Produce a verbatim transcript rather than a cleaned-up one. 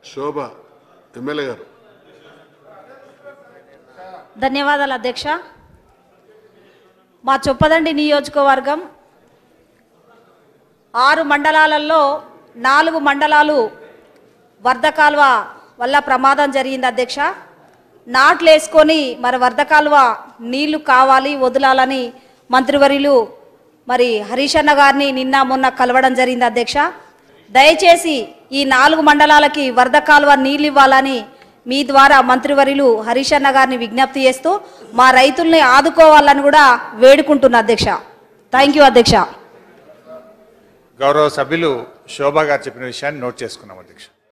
శోభ MLA గారు. ధన్యవాదాలు అధ్యక్ష. మా చొప్పదండి నియోజకవర్గం ఆరు మండలాలలో నాలుగు మండలాలు వరద కాలువ వల్ల ప్రమాదం జరిగింది అధ్యక్ష. నాట్లు వేసుకొని మరి వరద కాలువ నీళ్లు కావాలి వదలాలని మంత్రివర్యులు మరి హరీష్ అన్న గారిని నిన్న మొన్న కలవడం జరిగింది అధ్యక్ష. దయచేసి ఈ నాలుగు మండలాలకి వరద కాలువ నీళ్ళు ఇవ్వాలని మీ ద్వారా మంత్రివర్యులు హరీష్ అన్న గారిని విజ్ఞప్తి చేస్తూ మా రైతుల్ని ఆదుకోవాలని కూడా వేడుకుంటున్నా అధ్యక్ష. థ్యాంక్ యూ అధ్యక్ష. గౌరవ సభ్యులు శోభా గారు చెప్పిన విషయాన్ని నోట్ చేసుకున్నాం అధ్యక్ష.